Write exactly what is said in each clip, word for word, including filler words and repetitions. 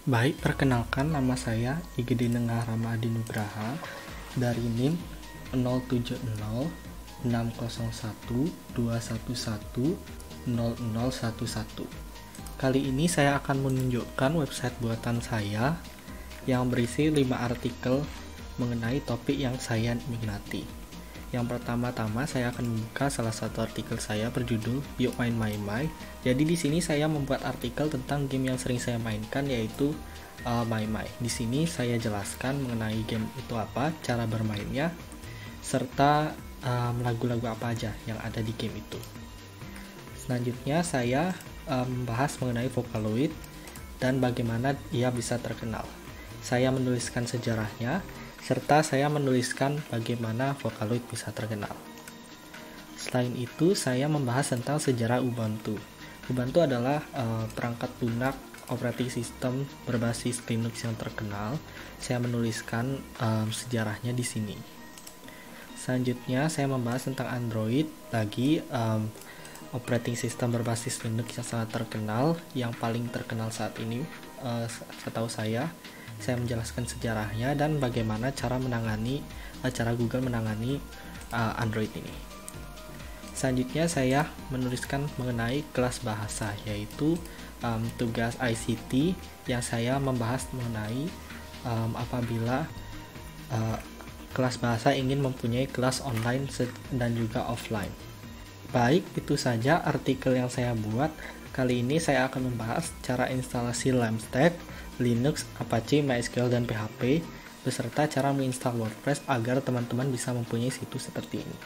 Baik, perkenalkan nama saya Igede Nengah Rama Adi Nugraha dari NIM nol tujuh nol enam nol satu dua satu satu nol nol satu satu. Kali ini saya akan menunjukkan website buatan saya yang berisi lima artikel mengenai topik yang saya minati. Yang pertama-tama saya akan membuka salah satu artikel saya berjudul Yuk Main Mai Mai. Jadi di sini saya membuat artikel tentang game yang sering saya mainkan, yaitu uh, Mai Mai. Di sini saya jelaskan mengenai game itu apa, cara bermainnya, serta um, lagu-lagu apa aja yang ada di game itu. Selanjutnya saya um, membahas mengenai Vocaloid dan bagaimana ia bisa terkenal. Saya menuliskan sejarahnya, serta saya menuliskan bagaimana Vocaloid bisa terkenal. Selain itu, saya membahas tentang sejarah Ubuntu. Ubuntu adalah uh, perangkat lunak operating system berbasis Linux yang terkenal. Saya menuliskan um, sejarahnya di sini. Selanjutnya, saya membahas tentang Android, lagi um, operating system berbasis Linux yang sangat terkenal, yang paling terkenal saat ini, uh, setahu saya. Saya menjelaskan sejarahnya dan bagaimana cara menangani cara Google menangani uh, Android ini. Selanjutnya saya menuliskan mengenai kelas bahasa, yaitu um, tugas I C T yang saya membahas mengenai um, apabila uh, kelas bahasa ingin mempunyai kelas online dan juga offline. Baik, itu saja artikel yang saya buat. Kali ini saya akan membahas cara instalasi Lamstack, Linux, Apache, MySQL, dan P H P, beserta cara menginstal WordPress agar teman-teman bisa mempunyai situs seperti ini.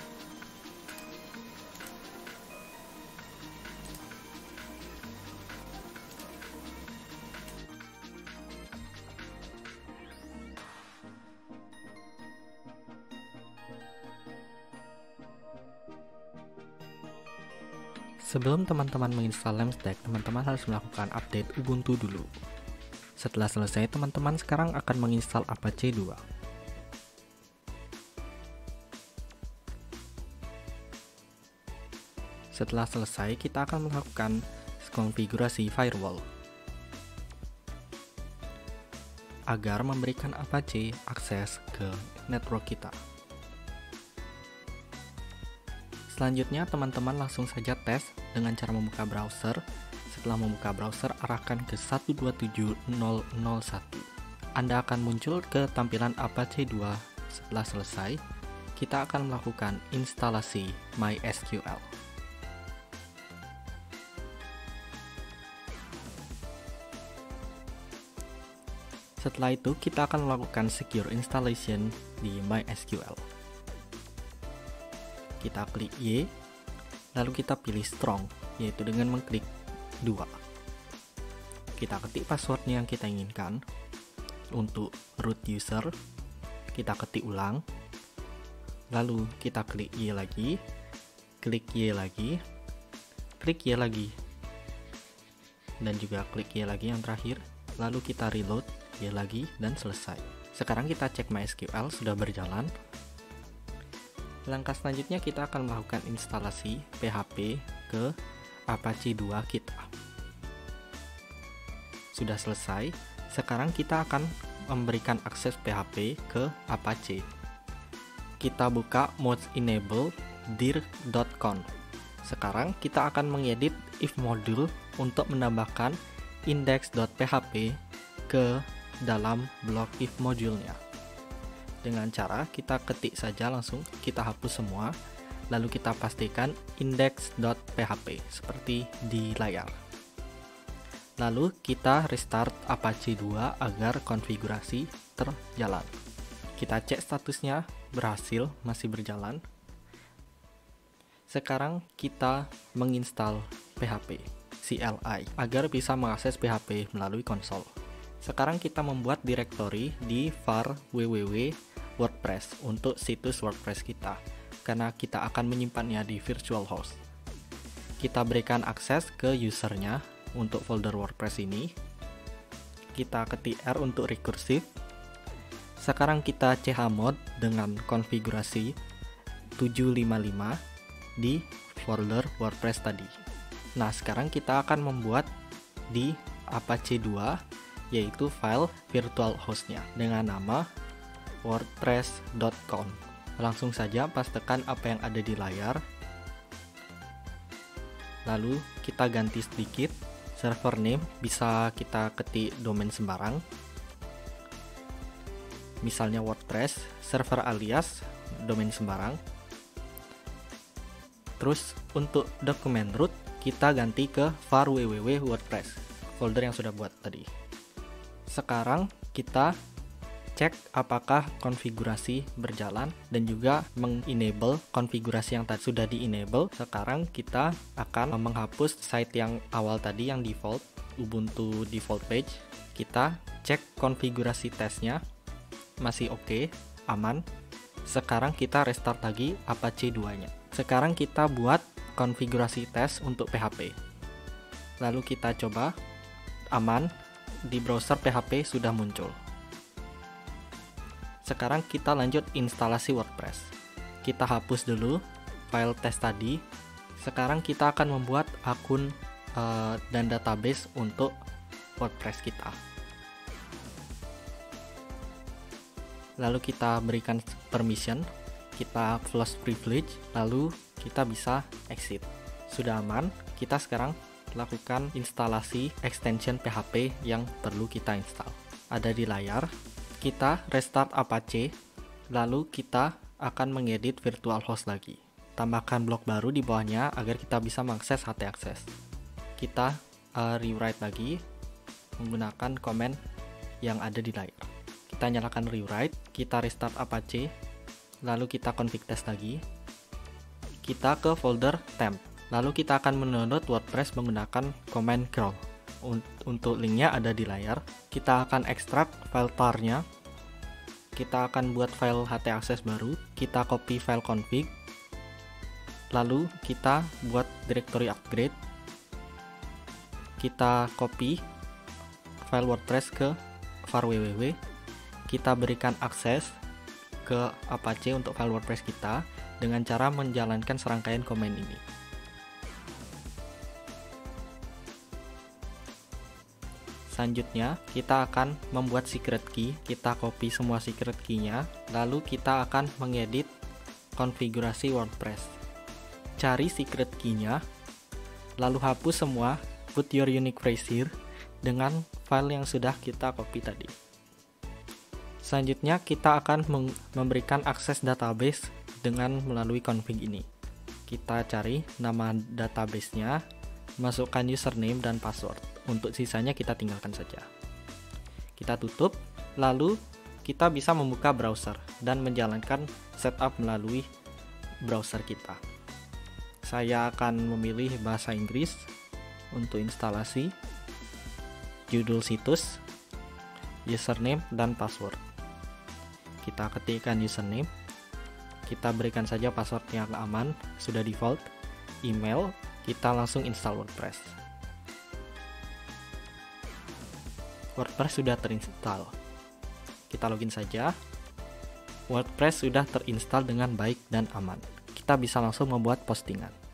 Sebelum teman-teman menginstal Lamstack, teman-teman harus melakukan update Ubuntu dulu. Setelah selesai, teman-teman sekarang akan menginstal Apache dua. Setelah selesai, kita akan melakukan konfigurasi firewall agar memberikan Apache akses ke network kita. Selanjutnya, teman-teman langsung saja tes dengan cara membuka browser. Setelah membuka browser, arahkan ke satu dua tujuh nol nol satu. Anda akan muncul ke tampilan Apache dua. Setelah selesai, kita akan melakukan instalasi MySQL. Setelah itu, kita akan melakukan secure installation di MySQL. Kita klik Y, lalu kita pilih strong, yaitu dengan mengklik dua. Kita ketik passwordnya yang kita inginkan. Untuk root user, kita ketik ulang, lalu kita klik Y lagi, klik Y lagi, klik Y lagi, dan juga klik Y lagi yang terakhir, lalu kita reload Y lagi, dan selesai. Sekarang kita cek MySQL sudah berjalan. Langkah selanjutnya kita akan melakukan instalasi P H P ke Apache dua kita. Sudah selesai. Sekarang kita akan memberikan akses P H P ke Apache. Kita buka mods enable dir dot conf. Sekarang kita akan mengedit if module untuk menambahkan index.php ke dalam blok if module-nya. Dengan cara kita ketik saja, langsung kita hapus semua, lalu kita pastikan index.php seperti di layar. Lalu kita restart Apache dua agar konfigurasi terjalan. Kita cek statusnya berhasil, masih berjalan. Sekarang kita menginstal P H P C L I agar bisa mengakses P H P melalui konsol. Sekarang kita membuat direktori di var www WordPress untuk situs WordPress kita, karena kita akan menyimpannya di virtual host. Kita berikan akses ke usernya untuk folder WordPress ini. Kita ketik R untuk recursive. Sekarang kita chmod dengan konfigurasi tujuh lima lima di folder WordPress tadi. Nah, sekarang kita akan membuat di Apache dua yaitu file virtual hostnya dengan nama wordpress dot com. Langsung saja pastekan apa yang ada di layar. Lalu kita ganti sedikit, server name bisa kita ketik domain sembarang. Misalnya WordPress, server alias domain sembarang. Terus untuk dokumen root kita ganti ke var www wordpress, folder yang sudah buat tadi. Sekarang kita cek apakah konfigurasi berjalan dan juga mengenable konfigurasi yang tadi sudah di-enable. Sekarang kita akan menghapus site yang awal tadi yang default, Ubuntu default page. Kita cek konfigurasi tesnya, masih oke, okay, aman. Sekarang kita restart lagi Apache dua nya. Sekarang kita buat konfigurasi tes untuk P H P. Lalu kita coba, aman, di browser P H P sudah muncul. Sekarang kita lanjut instalasi WordPress. Kita hapus dulu file tes tadi. Sekarang kita akan membuat akun uh, dan database untuk WordPress kita. Lalu kita berikan permission, kita close privilege, lalu kita bisa exit. Sudah aman, kita sekarang lakukan instalasi extension P H P yang perlu kita install. Ada di layar. Kita restart Apache, lalu kita akan mengedit virtual host lagi. Tambahkan blok baru di bawahnya agar kita bisa mengakses H T access. Kita uh, rewrite lagi menggunakan command yang ada di layar. Kita nyalakan rewrite, kita restart Apache, lalu kita config test lagi. Kita ke folder temp, lalu kita akan mendownload WordPress menggunakan command crawl. Untuk linknya ada di layar. Kita akan ekstrak file tar-nya. Kita akan buat file H T access baru. Kita copy file config. Lalu kita buat directory upgrade. Kita copy file WordPress ke var www. Kita berikan akses ke Apache untuk file WordPress kita dengan cara menjalankan serangkaian command ini. Selanjutnya, kita akan membuat secret key. Kita copy semua secret key-nya, lalu kita akan mengedit konfigurasi WordPress. Cari secret key-nya, lalu hapus semua, put your unique phrase here dengan file yang sudah kita copy tadi. Selanjutnya, kita akan memberikan akses database dengan melalui config ini. Kita cari nama database-nya, masukkan username dan password. Untuk sisanya kita tinggalkan saja. Kita tutup, lalu kita bisa membuka browser dan menjalankan setup melalui browser kita. Saya akan memilih bahasa Inggris untuk instalasi, judul situs, username, dan password. Kita ketikkan username, kita berikan saja password yang aman, sudah default, email, kita langsung install WordPress. WordPress sudah terinstall. Kita login saja. WordPress sudah terinstall dengan baik dan aman. Kita bisa langsung membuat postingan.